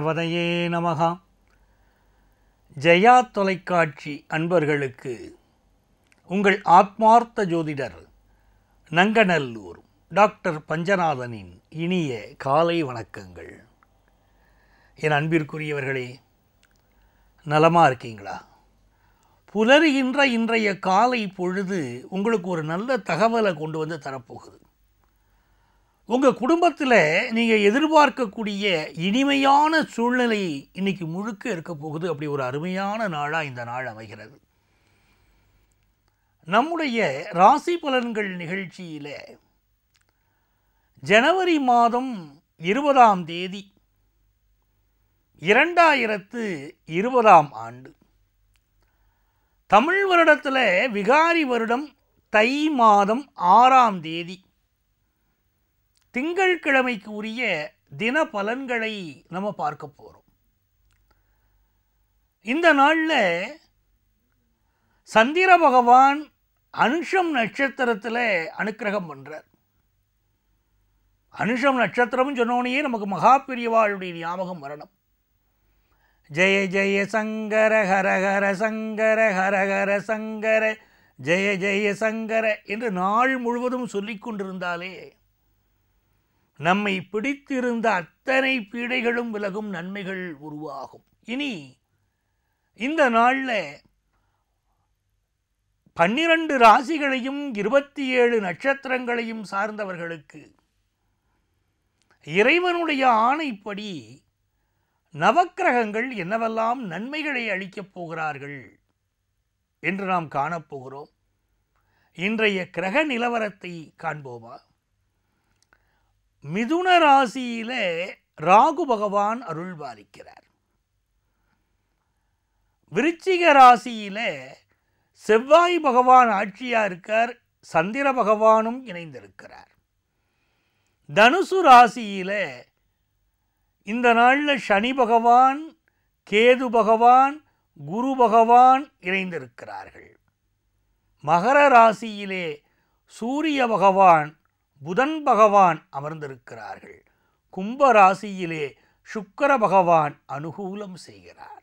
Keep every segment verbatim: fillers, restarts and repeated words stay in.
கணபதையே நமகா. ஜெயா தொலைக்காட்சி அன்பர்களுக்கு உங்கள் ஆத்மார்த்த ஜோதிடர் நங்கநல்லூர் டாக்டர் பஞ்சநாதனின் இனிய காலை வணக்கங்கள். என் அன்பிற்குரியவர்களே, நலமாக இருக்கீங்களா? புலருகின்ற இன்றைய காலை பொழுது உங்களுக்கு ஒரு நல்ல தகவலை கொண்டு வந்து தரப்போகுது. உங்கள் குடும்பத்தில் நீங்கள் எதிர்பார்க்கக்கூடிய இனிமையான சூழ்நிலை இன்றைக்கி முழுக்க இருக்க போகுது. அப்படி ஒரு அருமையான நாளாக இந்த நாள் அமைகிறது. நம்முடைய ராசி பலன்கள் நிகழ்ச்சியில் ஜனவரி மாதம் இருபதாம் தேதி இரண்டாயிரத்து இருபதாம் ஆண்டு தமிழ் வருடத்தில் விகாரி வருடம் தை மாதம் ஆறாம் தேதி திங்கள் கிழமைக்கு உரிய தின பலன்களை நம்ம பார்க்க போகிறோம். இந்த நாளில் சந்திர பகவான் அனுஷம் நட்சத்திரத்தில் அனுக்கிரகம் பண்ணுறார். அனுஷம் நட்சத்திரம் சொன்னோடனே நமக்கு மகா பெரியவாளுடைய ஞாபகம் வரணும். ஜெய ஜெய சங்கர ஹர ஹர சங்கர ஹர ஹர சங்கர ஜெய ஜெய சங்கர என்று நாள் முழுவதும் சொல்லிக் கொண்டிருந்தாலே நம்மை பிடித்திருந்த அத்தனை பீடைகளும் விலகும், நன்மைகள் உருவாகும். இனி இந்த நாளில் பன்னிரண்டு ராசிகளையும் இருபத்தி ஏழு நட்சத்திரங்களையும் சார்ந்தவர்களுக்கு இறைவனுடைய ஆணைப்படி நவக்கிரகங்கள் என்னவெல்லாம் நன்மைகளை அளிக்கப் போகிறார்கள் என்று நாம் காணப்போகிறோம். இன்றைய கிரக நிலவரத்தை காண்போமா? மிதுன ராசியில ராகு பகவான் அருள் பாலிக்கிறார். விருச்சிக ராசியில செவ்வாய் பகவான் ஆட்சியா இருக்கார். சந்திர பகவானும் இணைந்திருக்கிறார். தனுசு ராசியில இந்த நாளில் சனி பகவான், கேது பகவான், குரு பகவான் இணைந்திருக்கிறார்கள். மகர ராசியிலே சூரிய பகவான், புதன் பகவான் அமர்ந்திருக்கிறார்கள். கும்ப ராசியிலே சுக்கிர பகவான் அனுகூலம் செய்கிறார்.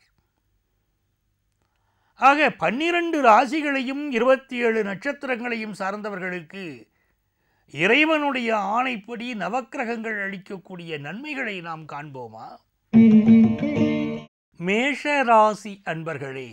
ஆக பன்னிரண்டு ராசிகளையும் இருபத்தி ஏழு நட்சத்திரங்களையும் சார்ந்தவர்களுக்கு இறைவனுடைய ஆணைப்படி நவக்கிரகங்கள் அளிக்கக்கூடிய நன்மைகளை நாம் காண்போமா? மேஷ ராசி அன்பர்களே,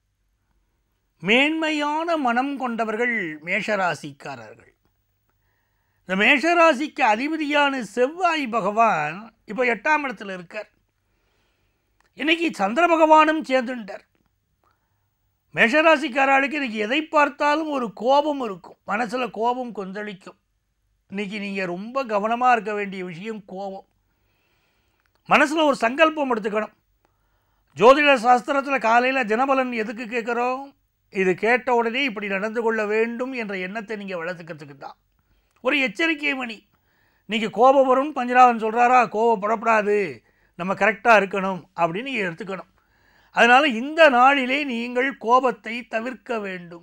மேன்மையான மனம் கொண்டவர்கள் மேஷராசிக்காரர்கள். இந்த மேஷராசிக்கு அதிபதியான செவ்வாய் பகவான் இப்போ எட்டாம் இடத்துல இருக்கார். இன்னைக்கு சந்திர பகவானும் சேர்ந்துட்டார். மேஷராசிக்காரர்களுக்கு இன்னைக்கு எதை பார்த்தாலும் ஒரு கோபம் இருக்கும், மனசில் கோபம் கொந்தளிக்கும். இன்னைக்கு நீங்கள் ரொம்ப கவனமாக இருக்க வேண்டிய விஷயம் கோபம். மனசில் ஒரு சங்கல்பம் எடுத்துக்கணும். ஜோதிட சாஸ்திரத்தில் காலையில் தினபலன் எதுக்கு கேட்குறோம்? இது கேட்ட உடனே இப்படி நடந்து கொள்ள வேண்டும் என்ற எண்ணத்தை நீங்கள் வளர்த்துக்கிறதுக்கு தான். ஒரு எச்சரிக்கை மணி. நீங்கள் கோபம் வரும் பஞ்சநாதன் சொல்கிறாரா, கோபப்படப்படாது, நம்ம கரெக்டாக இருக்கணும் அப்படின்னு நீங்கள் எடுத்துக்கணும். அதனால் இந்த நாளிலே நீங்கள் கோபத்தை தவிர்க்க வேண்டும்.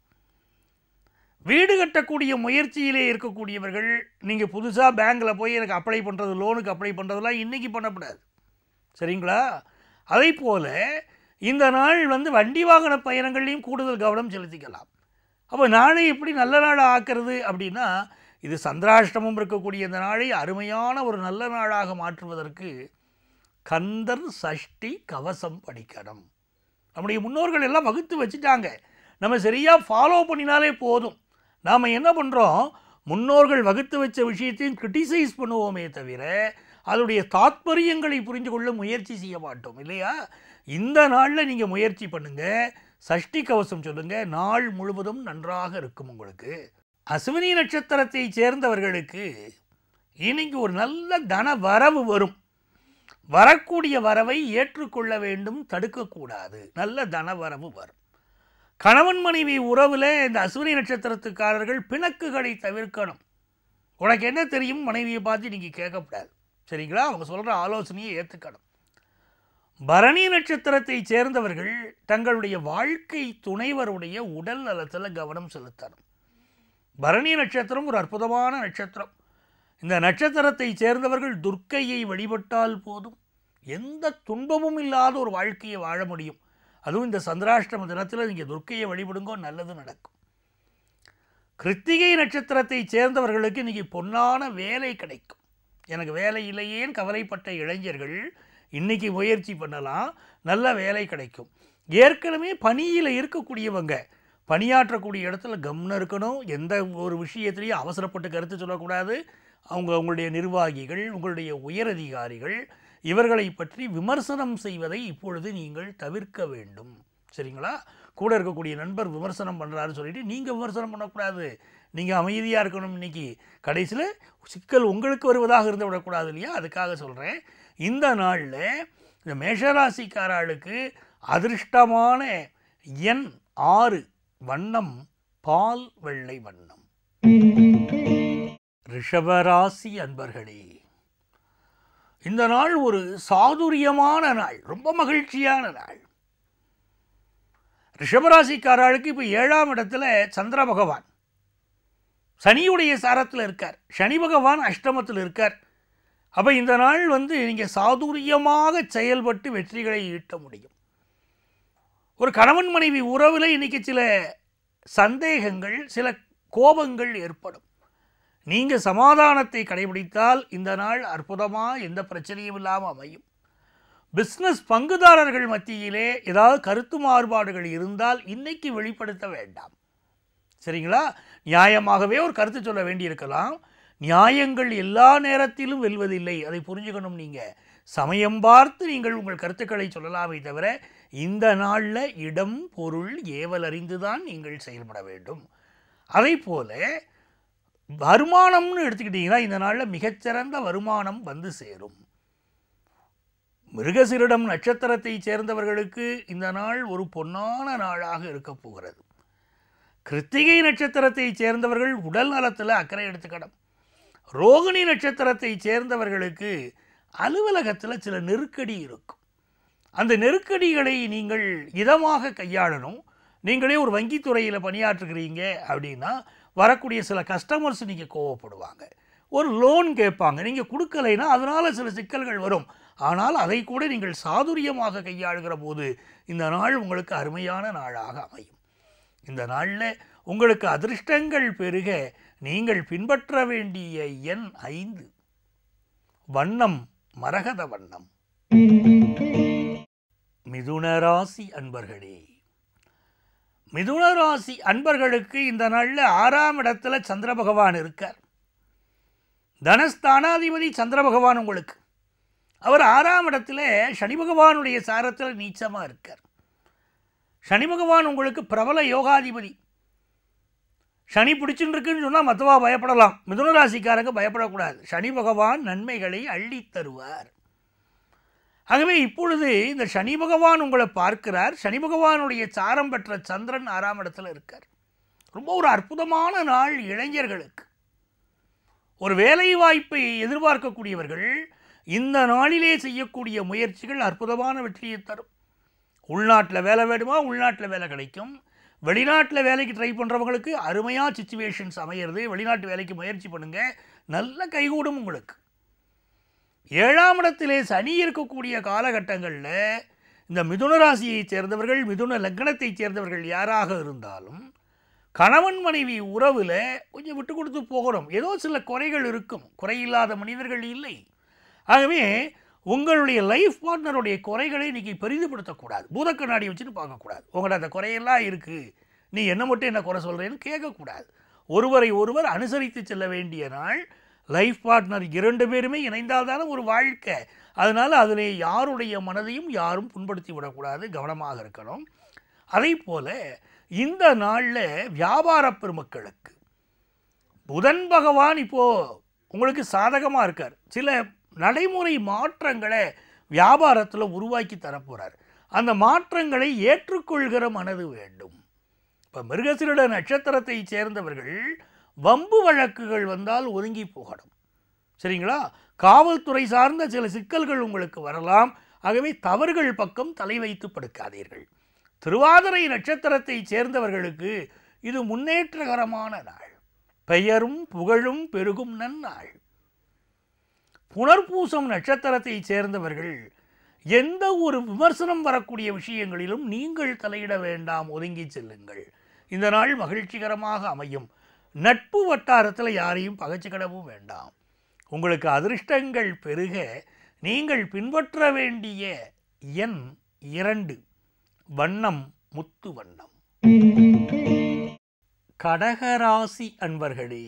வீடு கட்டக்கூடிய முயற்சியிலே இருக்கக்கூடியவர்கள், நீங்கள் புதுசாக பேங்கில் போய் எனக்கு அப்ளை பண்ணுறது, லோனுக்கு அப்ளை பண்ணுறதுலாம் இன்றைக்கி பண்ணக்கூடாது, சரிங்களா? அதே போல் இந்த நாள் வந்து வண்டி வாகன பயணங்கள்லையும் கூடுதல் கவனம் செலுத்திக்கலாம். அப்போ நாளை எப்படி நல்ல நாளாக ஆக்கிறது அப்படின்னா, இது சந்திராஷ்டமம் இருக்கக்கூடிய இந்த நாளை அருமையான ஒரு நல்ல நாளாக மாற்றுவதற்கு கந்தர் சஷ்டி கவசம் படிக்கணும். நம்முடைய முன்னோர்கள் எல்லாம் வகுத்து வச்சுட்டாங்க, நம்ம சரியாக ஃபாலோ பண்ணினாலே போதும். நாம் என்ன பண்ணுறோம், முன்னோர்கள் வகுத்து வச்ச விஷயத்தையும் கிரிட்டிசைஸ் பண்ணுவோமே தவிர அதனுடைய தாத்பரியங்களை புரிந்து கொள்ள முயற்சி செய்ய மாட்டோம், இல்லையா? இந்த நாளில் நீங்கள் முயற்சி பண்ணுங்கள், சஷ்டி கவசம் சொல்லுங்கள், நாள் முழுவதும் நன்றாக இருக்கும் உங்களுக்கு. அஸ்வினி நட்சத்திரத்தை சேர்ந்தவர்களுக்கு இன்னைக்கு ஒரு நல்ல தன வரவு வரும். வரக்கூடிய வரவை ஏற்றுக்கொள்ள வேண்டும், தடுக்கக்கூடாது. நல்ல தன வரவு வரும். கணவன் மனைவி உறவில் இந்த அஸ்வினி நட்சத்திரத்துக்காரர்கள் பிணக்குகளை தவிர்க்கணும். உனக்கு என்ன தெரியும் மனைவியை பார்த்து நீங்கள் கேட்கக்கூடாது, சரிங்களா? அவங்க சொல்கிற ஆலோசனையை ஏற்றுக்கணும். பரணி நட்சத்திரத்தை சேர்ந்தவர்கள் தங்களுடைய வாழ்க்கை துணைவருடைய உடல் நலத்தில் கவனம் செலுத்தணும். பரணி நட்சத்திரம் ஒரு அற்புதமான நட்சத்திரம். இந்த நட்சத்திரத்தை சேர்ந்தவர்கள் துர்க்கையை வழிபட்டால் போதும், எந்த துன்பமும் இல்லாத ஒரு வாழ்க்கையை வாழ முடியும். அதுவும் இந்த சந்திராஷ்டம தினத்தில் நீங்கள் துர்க்கையை வழிபடுங்கோ, நல்லது நடக்கும். கிருத்திகை நட்சத்திரத்தை சேர்ந்தவர்களுக்கு இன்றைக்கி பொன்னான வேலை கிடைக்கும். எனக்கு வேலை இல்லையேன்னு கவலைப்பட்ட இளைஞர்கள் இன்றைக்கி முயற்சி பண்ணலாம், நல்ல வேலை கிடைக்கும். ஏற்கனவே பணியில் இருக்கக்கூடியவங்க பணியாற்றக்கூடிய இடத்துல கவனம் இருக்கணும். எந்த ஒரு விஷயத்திலையும் அவசரப்பட்டு கருத்து சொல்லக்கூடாது. அவங்க உங்களுடைய நிர்வாகிகள், உங்களுடைய உயரதிகாரிகள் இவர்களை பற்றி விமர்சனம் செய்வதை இப்பொழுது நீங்கள் தவிர்க்க வேண்டும். சரிங்களா? கூட இருக்கக்கூடிய நண்பர் விமர்சனம் பண்ணுறாருன்னு சொல்லிட்டு நீங்கள் விமர்சனம் பண்ணக்கூடாது. நீங்கள் அமைதியாக இருக்கணும். இன்றைக்கி கடைசியில் சிக்கல் உங்களுக்கு வருவதாக இருந்து விடக்கூடாது இல்லையா? அதுக்காக சொல்கிறேன். இந்த நாளில் இந்த மேஷராசிக்காரர்களுக்கு அதிர்ஷ்டமான எண் ஆறு, வண்ணம் பால் வெள்ளை வண்ணம். ரிஷபராசி அன்பர்களே, இந்த நாள் ஒரு சாதுரியமான நாள், ரொம்ப மகிழ்ச்சியான நாள். ரிஷபராசிக்காரர்களுக்கு இப்போ ஏழாம் இடத்துல சந்திர பகவான் சனியுடைய சாரத்தில் இருக்கார். சனி பகவான் அஷ்டமத்தில் இருக்கார். அப்போ இந்த நாள் வந்து நீங்கள் சாதுரியமாக செயல்பட்டு வெற்றிகளை ஈட்ட முடியும். ஒரு கணவன் மனைவி உறவில் இன்றைக்கி சில சந்தேகங்கள், சில கோபங்கள் ஏற்படும். நீங்கள் சமாதானத்தை கடைபிடித்தால் இந்த நாள் அற்புதமாக எந்த பிரச்சனையும் இல்லாமல் அமையும். பிஸ்னஸ் பங்குதாரர்கள் மத்தியிலே ஏதாவது கருத்து மாறுபாடுகள் இருந்தால் இன்னைக்கு வெளிப்படுத்த வேண்டாம். சரிங்களா? நியாயமாகவே ஒரு கருத்து சொல்ல வேண்டியிருக்கலாம். நியாயங்கள் எல்லா நேரத்திலும் வெல்வதில்லை, அதை புரிஞ்சுக்கணும். நீங்கள் சமயம் பார்த்து நீங்கள் உங்கள் கருத்துக்களை சொல்லலாமே தவிர இந்த நாளில் இடம் பொருள் ஏவல் அறிந்துதான் நீங்கள் செயல்பட வேண்டும். அதே போல வருமானம்னு எடுத்துக்கிட்டிங்கன்னா இந்த நாளில் மிகச்சிறந்த வருமானம் வந்து சேரும். மிருகசீரிடம் நட்சத்திரத்தை சேர்ந்தவர்களுக்கு இந்த நாள் ஒரு பொன்னான நாளாக இருக்க போகிறது. கிருத்திகை நட்சத்திரத்தை சேர்ந்தவர்கள் உடல் நலத்தில் அக்கறை எடுத்துக்கணும். ரோகிணி நட்சத்திரத்தை சேர்ந்தவர்களுக்கு அலுவலகத்தில் சில நெருக்கடி இருக்கும். அந்த நெருக்கடிகளை நீங்கள் இதமாக கையாளணும். நீங்களே ஒரு வங்கித்துறையில் பணியாற்றுகிறீங்க அப்படின்னா வரக்கூடிய சில கஸ்டமர்ஸ் நீங்கள் கோவப்படுவாங்க, ஒரு லோன் கேட்பாங்க, நீங்கள் கொடுக்கலைன்னா அதனால் சில சிக்கல்கள் வரும். ஆனால் அதை கூட நீங்கள் சாதுரியமாக கையாளுகிற போது இந்த நாள் உங்களுக்கு அருமையான நாளாக அமையும். இந்த நாளில் உங்களுக்கு அதிர்ஷ்டங்கள் பெருக நீங்கள் பின்பற்ற வேண்டிய எண் ஐந்து, வண்ணம் மரகத வண்ணம். மிதுன ராசி அன்பர்களே, மிதுன ராசி அன்பர்களுக்கு இந்த நாளில் ஆறாம் இடத்துல சந்திர பகவான் இருக்கார். தனஸ்தானாதிபதி சந்திர பகவான் உங்களுக்கு, அவர் ஆறாம் இடத்துல சனி பகவானுடைய சாரத்தில் நீச்சமாக இருக்கார். சனி பகவான் உங்களுக்கு பிரபல யோகாதிபதி. சனி பிடிச்சுன்னு இருக்குன்னு சொன்னால் மற்றவா பயப்படலாம், மிதுன ராசிக்காரங்க பயப்படக்கூடாது. சனி பகவான் நன்மைகளை அள்ளி தருவார். ஆகவே இப்பொழுது இந்த சனி பகவான் உங்களை பார்க்கிறார். சனி பகவானுடைய சாரம் பெற்ற சந்திரன் ஆறாம் இடத்துல இருக்கார். ரொம்ப ஒரு அற்புதமான நாள் இளைஞர்களுக்கு. ஒரு வேலை வாய்ப்பை எதிர்பார்க்கக்கூடியவர்கள் இந்த நாளிலே செய்யக்கூடிய முயற்சிகள் அற்புதமான வெற்றியை தரும். உள்நாட்டில் வேலை வேணுமா, உள்நாட்டில் வேலை கிடைக்கும். வெளிநாட்டில் வேலைக்கு ட்ரை பண்ணுறவங்களுக்கு அருமையாக சிச்சுவேஷன்ஸ் அமையிறது. வெளிநாட்டு வேலைக்கு முயற்சி பண்ணுங்கள், நல்ல கைகூடும் உங்களுக்கு. ஏழாம் இடத்திலே சனி இருக்கக்கூடிய காலகட்டங்களில் இந்த மிதுன ராசியை சேர்ந்தவர்கள், மிதுன லக்னத்தை சேர்ந்தவர்கள் யாராக இருந்தாலும் கணவன் மனைவி உறவில் கொஞ்சம் விட்டு கொடுத்து போகிறோம். ஏதோ சில குறைகள் இருக்கும், குறையில்லாத மனிதர்கள் இல்லை. ஆகவே உங்களுடைய லைஃப் பார்ட்னருடைய குறைகளை இன்றைக்கி பெரிதுபடுத்தக்கூடாது. பூதக்கண்ணாடி வச்சுன்னு பார்க்கக்கூடாது. உங்கள்கிட்ட அந்த குறையெல்லாம் இருக்குது, நீ என்ன மட்டும் என்ன குறை சொல்கிறேன்னு கேட்கக்கூடாது. ஒருவரை ஒருவர் அனுசரித்து செல்ல வேண்டிய நாள். லைஃப் பார்ட்னர் இரண்டு பேருமே இணைந்தால்தான ஒரு வாழ்க்கை. அதனால் அதில் யாருடைய மனதையும் யாரும் புண்படுத்தி விடக்கூடாது, கவனமாக இருக்கணும். அதே போல் இந்த நாளில் வியாபார பெருமக்களுக்கு புதன் பகவான் இப்போது உங்களுக்கு சாதகமாக இருக்கார். சில நடைமுறை மாற்றங்களை வியாபாரத்தில் உருவாக்கி தரப்போகிறார். அந்த மாற்றங்களை ஏற்றுக்கொள்கிற மனது வேண்டும். இப்போ மிருகசீரிட நட்சத்திரத்தை சேர்ந்தவர்கள் வம்பு வழக்குகள் வந்தால் ஒதுங்கி போகணும். சரிங்களா? காவல்துறை சார்ந்த சில சிக்கல்கள் உங்களுக்கு வரலாம். ஆகவே தவறுகள் பக்கம் தலை வைத்து படுக்காதீர்கள். திருவாதிரை நட்சத்திரத்தை சேர்ந்தவர்களுக்கு இது முன்னேற்றகரமான நாள். பெயரும் புகழும் பெருகும் நன்னாள். புனர்பூசம் நட்சத்திரத்தை சேர்ந்தவர்கள் எந்த ஒரு விமர்சனம் வரக்கூடிய விஷயங்களிலும் நீங்கள் தலையிட வேண்டாம், ஒதுங்கி செல்லுங்கள். இந்த நாள் மகிழ்ச்சிகரமாக அமையும். நட்பு வட்டாரத்தில் யாரையும் பகைச்சிக்கிடவும் வேண்டாம். உங்களுக்கு அதிர்ஷ்டங்கள் பெருக நீங்கள் பின்பற்ற வேண்டிய எண் இரண்டு, வண்ணம் முத்து வண்ணம். கடகராசி அன்பர்களே,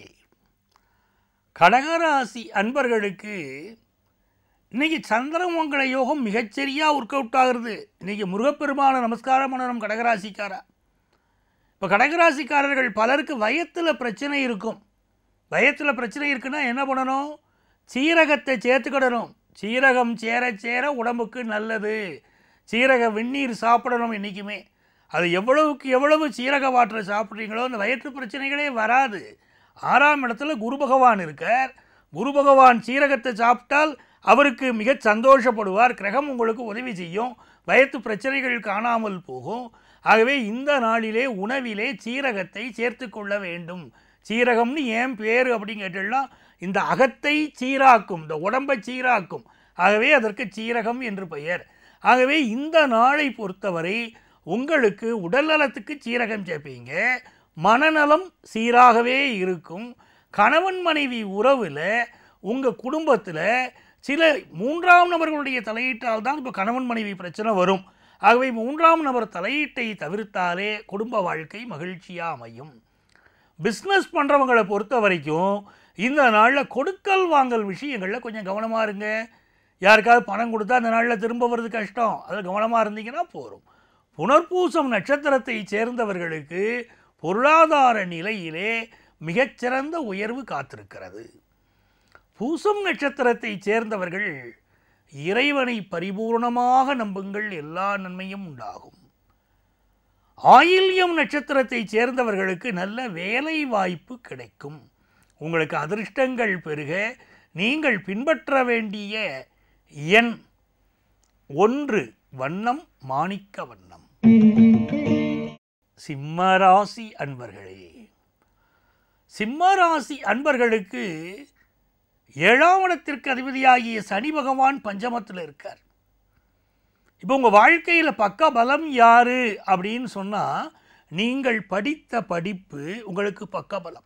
கடகராசி அன்பர்களுக்கு இன்னைக்கு சந்திரமங்கல யோகம் மிகச்சரியாக ஒர்க் அவுட் ஆகுறது. இன்னைக்கு முருகப்பெருமான நமஸ்காரம் பண்ணணும் கடகராசிக்காரா. இப்போ கடகராசிக்காரர்கள் பலருக்கு வயத்தில் பிரச்சனை இருக்கும். வயத்தில் பிரச்சனை இருக்குன்னா என்ன பண்ணணும்? சீரகத்தை சேர்த்துக்கிடணும். சீரகம் சேர சேர உடம்புக்கு நல்லது. சீரக வெந்நீர் சாப்பிடணும் என்றைக்குமே. அது எவ்வளவுக்கு எவ்வளவு சீரக வாட்டரை சாப்பிட்றீங்களோ அந்த வயிற்று பிரச்சனைகளே வராது. ஆறாம் இடத்துல குரு பகவான் இருக்கார். குரு பகவான் சீரகத்தை சாப்பிட்டால் அவருக்கு மிக சந்தோஷப்படுவார். கிரகம் உங்களுக்கு உதவி செய்யும். வயிற்று பிரச்சனைகள் காணாமல் போகும். ஆகவே இந்த நாளிலே உணவிலே சீரகத்தை சேர்த்து கொள்ள வேண்டும். சீரகம்னு ஏன் பேர் அப்படின்னு கேட்டீங்கன்னா இந்த அகத்தை சீராக்கும், இந்த உடம்பை சீராக்கும். ஆகவே அதற்கு சீரகம் என்று பெயர். ஆகவே இந்த நாளை பொறுத்தவரை உங்களுக்கு உடல் நலத்துக்கு சீரகம் சேர்ப்பீங்க. மனநலம் சீராகவே இருக்கும். கணவன் மனைவி உறவில் உங்கள் குடும்பத்தில் சில மூன்றாம் நபர்களுடைய தலையீட்டால் தான் இப்போ கணவன் மனைவி பிரச்சனை வரும். ஆகவே மூன்றாம் நபர் தலையீட்டை தவிர்த்தாலே குடும்ப வாழ்க்கை மகிழ்ச்சியாக அமையும். பிஸ்னஸ் பண்ணுறவங்களை பொறுத்த வரைக்கும் இந்த நாளில் கொடுக்கல் வாங்கல் விஷயங்களில் கொஞ்சம் கவனமாக இருங்க. யாருக்காவது பணம் கொடுத்தா அந்த நாளில் திரும்ப வர்றது கஷ்டம். அதில் கவனமாக இருந்தீங்கன்னா போகும். புனர்பூசம் நட்சத்திரத்தை சேர்ந்தவர்களுக்கு பொருளாதார நிலையிலே மிகச்சிறந்த உயர்வு காத்திருக்கிறது. பூசம் நட்சத்திரத்தை சேர்ந்தவர்கள் இறைவனை பரிபூர்ணமாக நம்புங்கள், எல்லா நன்மையும் உண்டாகும். ஆயில்யம் நட்சத்திரத்தை சேர்ந்தவர்களுக்கு நல்ல வேலை வாய்ப்பு கிடைக்கும். உங்களுக்கு அதிர்ஷ்டங்கள் பெருக நீங்கள் பின்பற்ற வேண்டிய எண் ஒன்று, வண்ணம் மாணிக்க வண்ணம். சிம்மராசி அன்பர்களே, சிம்மராசி அன்பர்களுக்கு ஏழாம் இடத்திற்கு அதிபதியாகிய சனி பகவான் பஞ்சமத்தில் இருக்கார். இப்போ உங்கள் வாழ்க்கையில் பக்க பலம் யாரு அப்படின்னு சொன்னால் நீங்கள் படித்த படிப்பு உங்களுக்கு பக்க பலம்.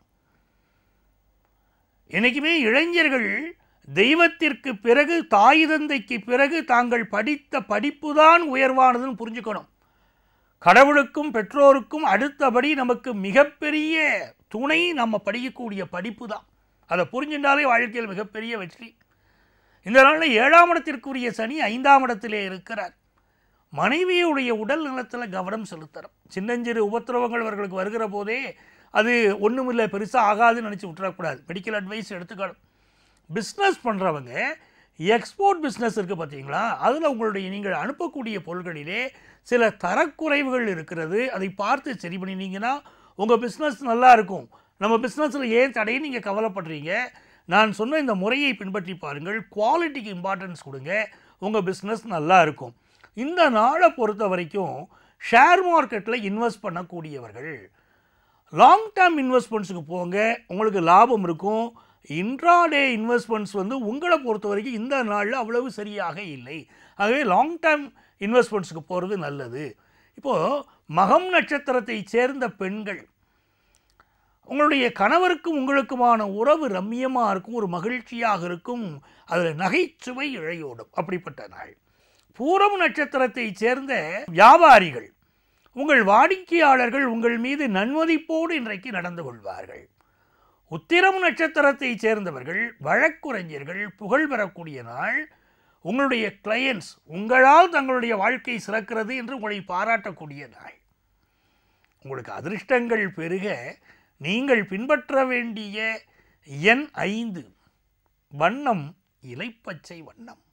என்றைக்குமே இளைஞர்கள் தெய்வத்திற்கு பிறகு தாய் தந்தைக்கு பிறகு தாங்கள் படித்த படிப்பு தான் உயர்வானதுன்னு புரிஞ்சுக்கணும். கடவுளுக்கும் பெற்றோருக்கும் அடுத்தபடி நமக்கு மிகப்பெரிய துணை நம்ம படிக்கக்கூடிய படிப்பு தான். அதை புரிஞ்சுட்டாலே வாழ்க்கையில் மிகப்பெரிய வெற்றி. இந்த நாளில் ஏழாம் இடத்திற்குரிய சனி ஐந்தாம் இடத்திலே இருக்கிறார். மனைவியுடைய உடல் நலத்தில் கவனம் செலுத்தணும். சின்னஞ்சிறு உபத்திரவங்கள் அவர்களுக்கு வருகிற போதே அது ஒன்றுமில்லை, பெருசாக ஆகாதுன்னு நினச்சி விட்டுறக்கூடாது. மெடிக்கல் அட்வைஸ் எடுத்துக்கணும். பிஸ்னஸ் பண்ணுறவங்க எக்ஸ்போர்ட் பிஸ்னஸ் இருக்குது பார்த்தீங்களா, அதில் உங்களுடைய நீங்கள் அனுப்பக்கூடிய பொருட்களிலே சில தரக்குறைவுகள் இருக்கிறது. அதை பார்த்து சரி பண்ணினீங்கன்னா உங்கள் பிஸ்னஸ் நல்லா இருக்கும். நம்ம பிஸ்னஸில் ஏன் தடையும் நீங்கள் கவலைப்படுறீங்க? நான் சொன்ன இந்த முறையை பின்பற்றி பாருங்கள். குவாலிட்டிக்கு இம்பார்ட்டன்ஸ் கொடுங்க, உங்கள் பிஸ்னஸ் நல்லா இருக்கும். இந்த நாளை பொறுத்த வரைக்கும் ஷேர் மார்க்கெட்டில் இன்வெஸ்ட் பண்ணக்கூடியவர்கள் லாங் டேர்ம் இன்வெஸ்ட்மெண்ட்ஸுக்கு போங்க, உங்களுக்கு லாபம் இருக்கும். இன்ட்ராடே இன்வெஸ்ட்மெண்ட்ஸ் வந்து உங்களை பொறுத்த வரைக்கும் இந்த நாளில் அவ்வளவு சரியாக இல்லை. ஆகவே லாங் டேர்ம் இன்வெஸ்ட்மெண்ட்ஸுக்கு போகிறது நல்லது. இப்போது மகம் நட்சத்திரத்தை சேர்ந்த பெண்கள், உங்களுடைய கணவருக்கும் உங்களுக்குமான உறவு ரம்மியமாக இருக்கும், ஒரு மகிழ்ச்சியாக இருக்கும். அதில் நகைச்சுவை இழையோடும். அப்படிப்பட்ட நாள். பூரம் நட்சத்திரத்தை சேர்ந்த வியாபாரிகள், உங்கள் வாடிக்கையாளர்கள் உங்கள் மீது நன்மதிப்போடு இன்றைக்கு நடந்து கொள்வார்கள். உத்திரம் நட்சத்திரத்தை சேர்ந்தவர்கள் வழக்குரைஞர்கள், புகழ் பெறக்கூடிய நாள். உங்களுடைய கிளையன்ட்ஸ் உங்களால் தங்களுடைய வாழ்க்கை சிறக்கிறது என்று உங்களை பாராட்டக்கூடிய நாள். உங்களுக்கு அதிர்ஷ்டங்கள் பெருக நீங்கள் பின்பற்ற வேண்டிய எண் ஐந்து, வண்ணம் இலைப்பச்சை வண்ணம்.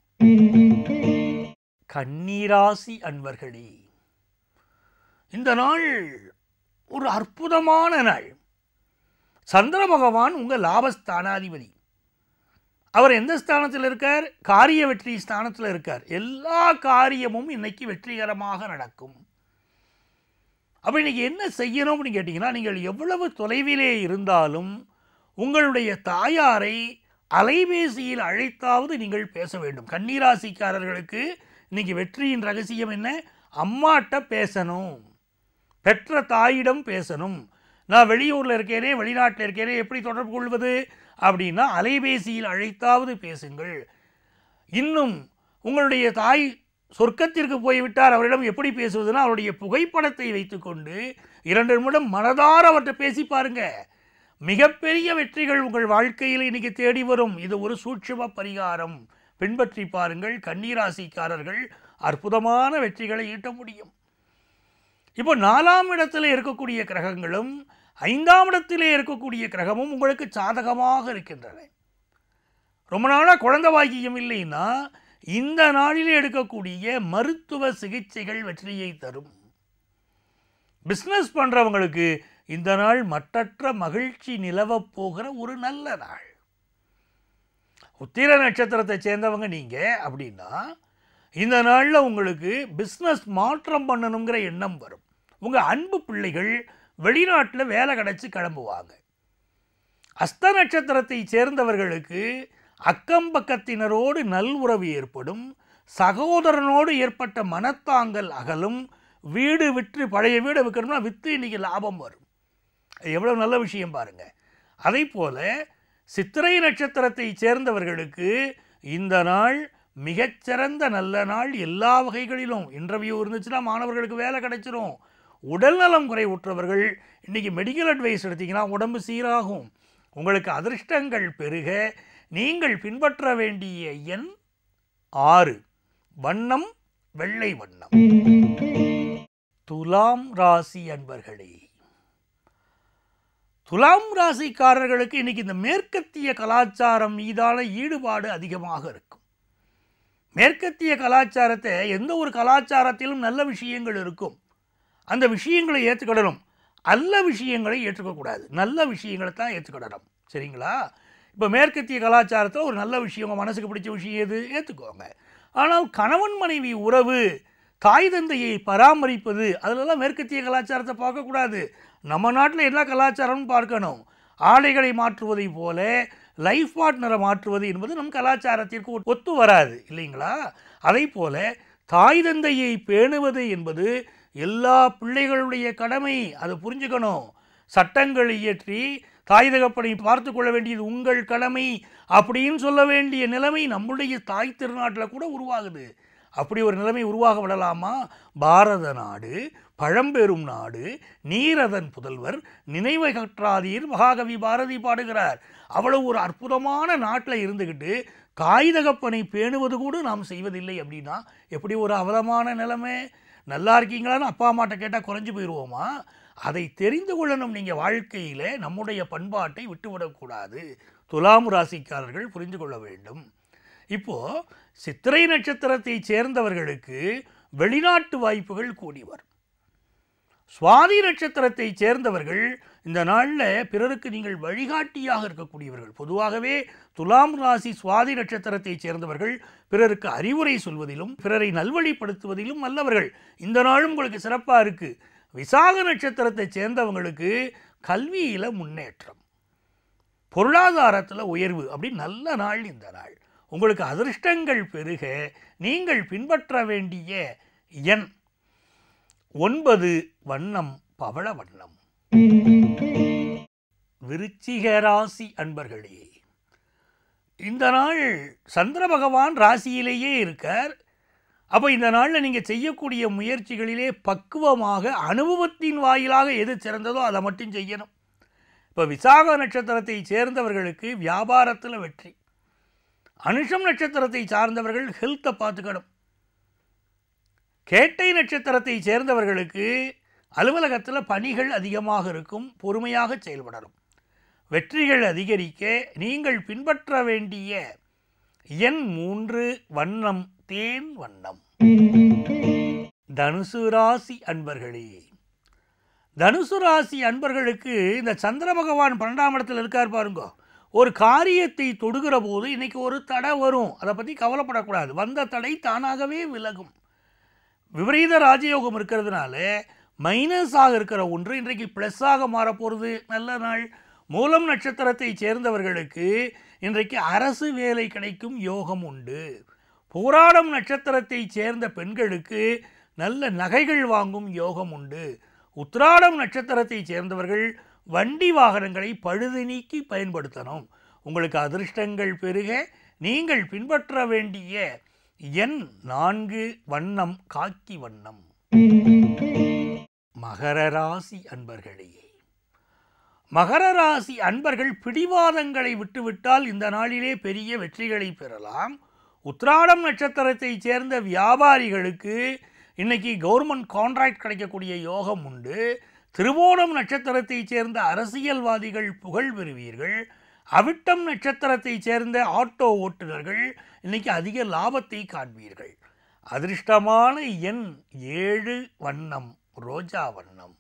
கன்னிராசி அன்பர்களே, இந்த நாள் ஒரு அற்புதமான நாள். சந்திர பகவான் உங்கள் லாபஸ்தானாதிபதி. அவர் எந்த ஸ்தானத்தில் இருக்கார்? காரிய வெற்றி ஸ்தானத்தில் இருக்கார். எல்லா காரியமும் இன்னைக்கு வெற்றிகரமாக நடக்கும். அப்போ இன்னைக்கு என்ன செய்யணும் அப்படின்னு கேட்டிங்கன்னா, நீங்கள் எவ்வளவு தொலைவிலே இருந்தாலும் உங்களுடைய தாயாரை அலைபேசியில் அழைத்தாவது நீங்கள் பேச வேண்டும். கன்னிராசிக்காரர்களுக்கு இன்றைக்கி வெற்றியின் ரகசியம் என்ன? அம்மாட்ட பேசணும், பெற்ற தாயிடம் பேசணும். நான் வெளியூரில் இருக்கேனே, வெளிநாட்டில் இருக்கேனே, எப்படி தொடர்பு கொள்வது அப்படின்னா அலைபேசியில் அழைத்தாவது பேசுங்கள். இன்னும் உங்களுடைய தாய் சொர்க்கத்திற்கு போய்விட்டார், அவரிடம் எப்படி பேசுவதுன்னா அவருடைய புகைப்படத்தை வைத்துக்கொண்டு இரண்டு நிமிடம் மனதார அவர்கிட்ட பேசி பாருங்க. மிகப்பெரிய வெற்றிகள் உங்கள் வாழ்க்கையில் இன்னைக்கு தேடி வரும். இது ஒரு சூட்சும பரிகாரம், பின்பற்றி பாருங்கள். கன்னிராசிக்காரர்கள் அற்புதமான வெற்றிகளை ஈட்ட முடியும். இப்போ நாலாம் இடத்துல இருக்கக்கூடிய கிரகங்களும் ஐந்தாம் இடத்திலே இருக்கக்கூடிய கிரகமும் உங்களுக்கு சாதகமாக இருக்கின்றன. ரொம்ப நாளாக குழந்தை பாக்கியம் இல்லைன்னா இந்த நாளிலே எடுக்கக்கூடிய மருத்துவ சிகிச்சைகள் வெற்றியை தரும். பிஸ்னஸ் பண்ணுறவங்களுக்கு இந்த நாள் மற்றற்ற மகிழ்ச்சி நிலவப் போகிற ஒரு நல்ல நாள். உத்திர நட்சத்திரத்தை சேர்ந்தவங்க நீங்கள் அப்படின்னா இந்த நாளில் உங்களுக்கு பிஸ்னஸ் மாற்றம் பண்ணணுங்கிற எண்ணம் வரும். உங்கள் அன்பு பிள்ளைகள் வெளிநாட்டில் வேலை கிடச்சி கிளம்புவாங்க. அஸ்த நட்சத்திரத்தை சேர்ந்தவர்களுக்கு அக்கம் பக்கத்தினரோடு நல்உறவு ஏற்படும். சகோதரனோடு ஏற்பட்ட மனத்தாங்கல் அகலும். வீடு விற்று, பழைய வீடை விற்கணும்னா விற்று இன்றைக்கி லாபம் வரும். எவ்வளோ நல்ல விஷயம் பாருங்கள். அதே போல் சித்திரை நட்சத்திரத்தை சேர்ந்தவர்களுக்கு இந்த நாள் மிகச்சிறந்த நல்ல நாள். எல்லா வகைகளிலும் இன்டர்வியூ இருந்துச்சுன்னா மாணவர்களுக்கு வேலை கிடைச்சிரும். உடல்நலம் குறைவுற்றவர்கள் இன்றைக்கி மெடிக்கல் அட்வைஸ் எடுத்திங்கன்னா உடம்பு சீராகும். உங்களுக்கு அதிர்ஷ்டங்கள் பெருக. நீங்கள் பின்பற்ற வேண்டிய எண் ஆறு, வண்ணம் வெள்ளை வண்ணம். துலாம் ராசி அன்பர்களே, துலாம் ராசிக்காரர்களுக்கு இன்னைக்கு இந்த மேற்கத்திய கலாச்சாரம் மீதான ஈடுபாடு அதிகமாக இருக்கும். மேற்கத்திய கலாச்சாரத்தை, எந்த ஒரு கலாச்சாரத்திலும் நல்ல விஷயங்கள் இருக்கும், அந்த விஷயங்களை ஏற்றுக்கிடணும். நல்ல விஷயங்களை ஏற்றுக்கக்கூடாது, நல்ல விஷயங்களை தான் ஏற்றுக்கிடணும். சரிங்களா? இப்போ மேற்கத்திய கலாச்சாரத்தில் ஒரு நல்ல விஷயம், மனசுக்கு பிடிச்ச விஷயம் எது ஏற்றுக்கோங்க. ஆனால் கணவன் மனைவி உறவு, தாய் தந்தையை பராமரிப்பது, அதிலெல்லாம் மேற்கத்திய கலாச்சாரத்தை பார்க்கக்கூடாது. நம்ம நாட்டில் என்ன கலாச்சாரம்னு பார்க்கணும். ஆடைகளை மாற்றுவதை போல லைஃப் பார்ட்னரை மாற்றுவது என்பது நம் கலாச்சாரத்திற்கு ஒத்து வராது இல்லைங்களா? அதை போல தாய் தந்தையை பேணுவது என்பது எல்லா பிள்ளைகளுடைய கடமை. அதை புரிஞ்சுக்கணும். சட்டங்கள் இயற்றி தாய் தகப்பனை பார்த்து கொள்ள வேண்டியது உங்கள் கடமை அப்படின்னு சொல்ல வேண்டிய நிலைமை நம்முடைய தாய் திருநாட்டில் கூட உருவாகுது. அப்படி ஒரு நிலைமை உருவாக விடலாமா? பாரத நாடு பழம்பெரும் நாடு, நீரதன் புதல்வர், நினைவை கற்றாதீர் மகாகவி பாரதி பாடுகிறார். அவ்வளவு ஒரு அற்புதமான நாட்டில் இருந்துக்கிட்டு தாய் தகப்பனை பேணுவது கூட நாம் செய்வதில்லை அப்படின்னா எப்படி ஒரு அவலமான நிலைமை. நல்லா இருக்கீங்களான்னு அப்பா அம்மாட்ட கேட்டால் குறைஞ்சி போயிடுவோமா? அதை தெரிந்து கொள்ளணும். நீங்கள் வாழ்க்கையில் நம்முடைய பண்பாட்டை விட்டுவிடக்கூடாது. துலாம் ராசிக்காரர்கள் புரிந்து கொள்ள வேண்டும். இப்போது சித்திரை நட்சத்திரத்தை சேர்ந்தவர்களுக்கு வெளிநாட்டு வாய்ப்புகள் கூடி வரும். சுவாதி நட்சத்திரத்தை சேர்ந்தவர்கள் இந்த நாளில் பிறருக்கு நீங்கள் வழிகாட்டியாக இருக்கக்கூடியவர்கள். பொதுவாகவே துலாம் ராசி சுவாதி நட்சத்திரத்தை சேர்ந்தவர்கள் பிறருக்கு அறிவுரை சொல்வதிலும் பிறரை நல்வழிப்படுத்துவதிலும் நல்லவர்கள். இந்த நாளும் உங்களுக்கு சிறப்பாக இருக்குது. விசாக நட்சத்திரத்தை சேர்ந்தவங்களுக்கு கல்வியில் முன்னேற்றம், பொருளாதாரத்தில் உயர்வு, அப்படி நல்ல நாள் இந்த நாள். உங்களுக்கு அதிர்ஷ்டங்கள் பெருக. நீங்கள் பின்பற்ற வேண்டிய எண் ஒன்பது, வண்ணம் பவள வண்ணம். விருச்சிக ராசி அன்பர்களே, இந்த நாள் சந்திர பகவான் ராசியிலேயே இருக்கார். அப்போ இந்த நாளில் நீங்கள் செய்யக்கூடிய முயற்சிகளிலே பக்குவமாக அனுபவத்தின் வாயிலாக எது சிறந்ததோ அதை மட்டும் செய்யணும். இப்போ விசாக நட்சத்திரத்தை சேர்ந்தவர்களுக்கு வியாபாரத்தில் வெற்றி. அனுஷம் நட்சத்திரத்தை சார்ந்தவர்கள் ஹெல்த்தை பார்த்துக்கணும். கேட்டை நட்சத்திரத்தை சேர்ந்தவர்களுக்கு அலுவலகத்தில் பணிகள் அதிகமாக இருக்கும், பொறுமையாக செயல்படணும். வெற்றிகள் அதிகரிக்க நீங்கள் பின்பற்ற வேண்டிய எண் மூன்று, வண்ணம் தேன் வண்ணம். தனுசு ராசி அன்பர்களே, தனுசு ராசி அன்பர்களுக்கு இந்த சந்திர பகவான் பன்னெண்டாம் இடத்தில் இருக்கார் பாருங்க. ஒரு காரியத்தை தொடுகிற போது இன்னைக்கு ஒரு தடை வரும், அதை பற்றி கவலைப்படக்கூடாது. வந்த தடை தானாகவே விலகும். விபரீத ராஜயோகம் இருக்கிறதுனால மைனஸாக இருக்கிற ஒன்று இன்றைக்கு ப்ளஸ்ஸாக மாறப்போகிறது. நல்ல நாள். மூலம் நட்சத்திரத்தை சேர்ந்தவர்களுக்கு இன்றைக்கு அரசு வேலை கிடைக்கும் யோகம் உண்டு. பூராடம் நட்சத்திரத்தை சேர்ந்த பெண்களுக்கு நல்ல நகைகள் வாங்கும் யோகம் உண்டு. உத்திராடம் நட்சத்திரத்தை சேர்ந்தவர்கள் வண்டி வாகனங்களை பழுது நீக்கி பயன்படுத்தணும். உங்களுக்கு அதிர்ஷ்டங்கள் பெருக நீங்கள் பின்பற்ற வேண்டிய எண் நான்கு, வண்ணம் காக்கி வண்ணம். மகர ராசி அன்பர்களே, மகர ராசி அன்பர்கள் பிடிவாதங்களை விட்டுவிட்டால் இந்த நாளிலே பெரிய வெற்றிகளை பெறலாம். உத்திராடம் நட்சத்திரத்தை சேர்ந்த வியாபாரிகளுக்கு இன்னைக்கு கவர்மெண்ட் கான்ட்ராக்ட் கிடைக்கக்கூடிய யோகம் உண்டு. திருவோணம் நட்சத்திரத்தை சேர்ந்த அரசியல்வாதிகள் புகழ் பெறுவீர்கள். அவிட்டம் நட்சத்திரத்தை சேர்ந்த ஆட்டோ ஓட்டுநர்கள் இன்னைக்கு அதிக லாபத்தை காண்பீர்கள். அதிர்ஷ்டமான எண் ஏழு, வண்ணம் ரோஜா வண்ணம்.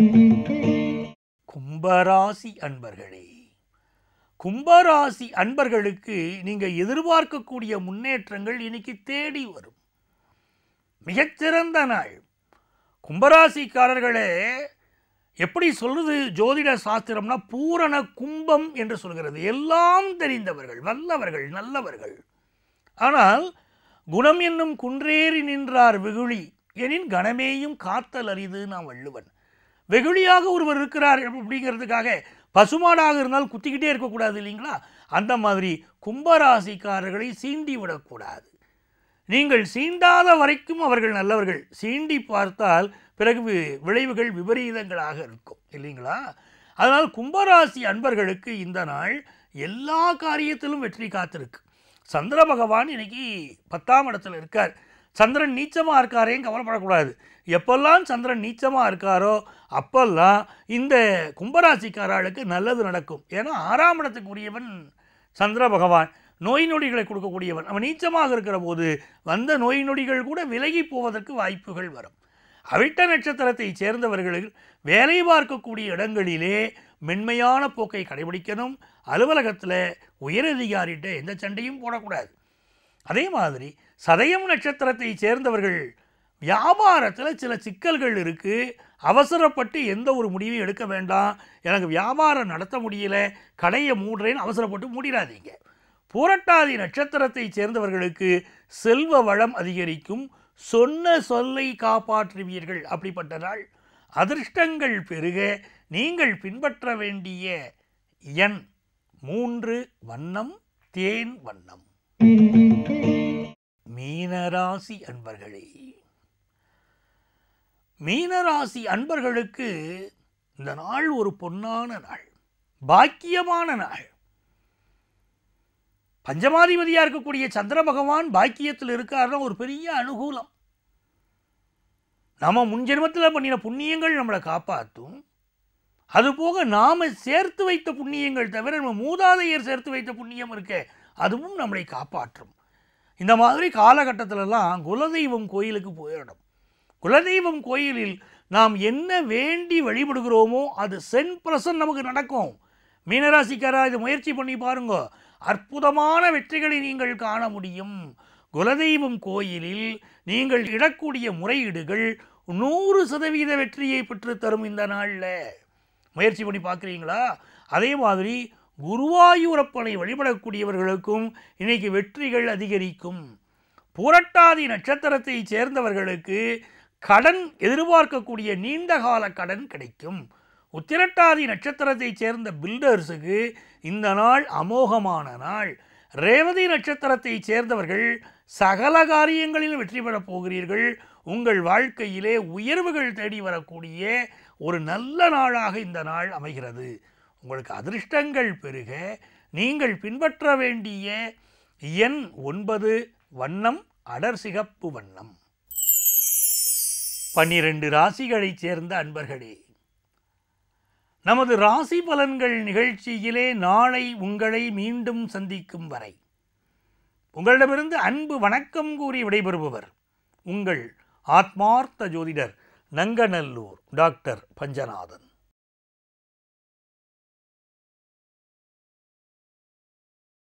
கும்பராசி அன்பர்களே, கும்பராசி அன்பர்களுக்கு நீங்கள் எதிர்பார்க்கக்கூடிய முன்னேற்றங்கள் இன்னைக்கு தேடி வரும். மிகச்சிறந்த நாள். கும்பராசிக்காரர்களே, எப்படி சொல்றது ஜோதிட சாஸ்திரம்னா பூரண கும்பம் என்று சொல்கிறது. எல்லாம் தெரிந்தவர்கள், வல்லவர்கள், நல்லவர்கள். ஆனால் குணம் என்னும் குன்றேறி நின்றார் வெகுளி எனின் கணமேயும் காத்தல் அரிது நான் வள்ளுவன். வெகுளியாக ஒருவர் இருக்கிறார் அப்படிங்கிறதுக்காக பசுமாடாக இருந்தால் குத்திக்கிட்டே இருக்கக்கூடாது இல்லைங்களா? அந்த மாதிரி கும்பராசிக்காரர்களை சீண்டி விடக்கூடாது. நீங்கள் சீண்டாத வரைக்கும் அவர்கள் நல்லவர்கள். சீண்டி பார்த்தால் பிறகு விளைவுகள் விபரீதங்களாக இருக்கும் இல்லைங்களா? அதனால் கும்பராசி அன்பர்களுக்கு இந்த நாள் எல்லா காரியத்திலும் வெற்றி காத்திருக்கு. சந்திர பகவான் இன்னைக்கு பத்தாம் இடத்துல இருக்கார். சந்திரன் நீச்சமாக இருக்காரேன்னு கவலைப்படக்கூடாது. எப்பெல்லாம் சந்திரன் நீச்சமாக இருக்காரோ அப்பெல்லாம் இந்த கும்பராசிக்காரர்களுக்கு நல்லது நடக்கும். ஏன்னா ஆறாம் இடத்துக்கு உரியவன் சந்திர பகவான், நோய் நொடிகளை கொடுக்கக்கூடியவன். அவன் நீச்சமாக இருக்கிற போது வந்த நோய் நொடிகள் கூட விலகி போவதற்கு வாய்ப்புகள் வரும். அவிட்ட நட்சத்திரத்தை சேர்ந்தவர்கள் வேலை பார்க்கக்கூடிய இடங்களிலே மென்மையான போக்கை கடைபிடிக்கணும். அலுவலகத்தில் உயரதிகாரிகிட்ட எந்த சண்டையும் போடக்கூடாது. அதே மாதிரி சதயம் நட்சத்திரத்தை சேர்ந்தவர்கள் வியாபாரத்தில் சில சிக்கல்கள் இருக்குது. அவசரப்பட்டு எந்த ஒரு முடிவையும் எடுக்க வேண்டாம். எனக்கு வியாபாரம் நடத்த முடியல, கடையை மூடுறேன்னு அவசரப்பட்டு மூடிடாதீங்க. பூரட்டாதி நட்சத்திரத்தை சேர்ந்தவர்களுக்கு செல்வ வளம் அதிகரிக்கும். சொன்ன சொல்லை காப்பாற்றுவீர்கள். அப்படிப்பட்ட நாள். அதிர்ஷ்டங்கள் பெருக நீங்கள் பின்பற்ற வேண்டிய எண் மூன்று, வண்ணம் தேன் வண்ணம். மீனராசி அன்பர்களே, மீனராசி அன்பர்களுக்கு இந்த நாள் ஒரு பொன்னான நாள், பாக்கியமான நாள். பஞ்சமாதிபதியாக இருக்கக்கூடிய சந்திர பகவான் பாக்கியத்தில் இருக்காருன்னா ஒரு பெரிய அனுகூலம். நம்ம முன்ஜென்மத்தில் பண்ணின புண்ணியங்கள் நம்மளை காப்பாற்றும். அதுபோக நாம் சேர்த்து வைத்த புண்ணியங்கள் தவிர நம்ம மூதாதையர் சேர்த்து வைத்த புண்ணியம் இருக்க அதுவும் நம்மளை காப்பாற்றும். இந்த மாதிரி காலகட்டத்திலலாம் குலதெய்வம் கோயிலுக்கு போயிடணும். குலதெய்வம் கோயிலில் நாம் என்ன வேண்டி வழிபடுகிறோமோ அது சென் பர்சன்ட் நமக்கு நடக்கும். மீனராசிக்காரா இது முயற்சி பண்ணி பாருங்க, அற்புதமான வெற்றிகளை நீங்கள் காண முடியும். குலதெய்வம் கோயிலில் நீங்கள் இடக்கூடிய முறையீடுகள் நூறு சதவீத வெற்றியை பெற்றுத்தரும் இந்த நாளில். முயற்சி பண்ணி பார்க்குறீங்களா? அதே மாதிரி குருவாயூரப்பனை வழிபடக்கூடியவர்களுக்கும் இன்னைக்கு வெற்றிகள் அதிகரிக்கும். பூரட்டாதி நட்சத்திரத்தை சேர்ந்தவர்களுக்கு கடன் எதிர்பார்க்கக்கூடிய நீண்டகால கடன் கிடைக்கும். உத்திரட்டாதி நட்சத்திரத்தை சேர்ந்த பில்டர்ஸுக்கு இந்த நாள் அமோகமான நாள். ரேவதி நட்சத்திரத்தை சேர்ந்தவர்கள் சகல காரியங்களிலும் வெற்றி பெறப் போகிறீர்கள். உங்கள் வாழ்க்கையிலே உயர்வுகள் தேடி வரக்கூடிய ஒரு நல்ல நாளாக இந்த நாள் அமைகிறது. உங்களுக்கு அதிர்ஷ்டங்கள் பெருக நீங்கள் பின்பற்ற வேண்டிய எண் ஒன்பது, வண்ணம் அடர் சிகப்பு வண்ணம். பன்னிரண்டு ராசிகளைச் சேர்ந்த அன்பர்களே, நமது ராசி பலன்கள் நிகழ்ச்சியிலே நாளை உங்களை மீண்டும் சந்திக்கும் வரை உங்களிடமிருந்து அன்பு வணக்கம் கூறி விடைபெறுபவர் உங்கள் ஆத்மார்த்த ஜோதிடர் நங்கநல்லூர் டாக்டர் பஞ்சநாதன்.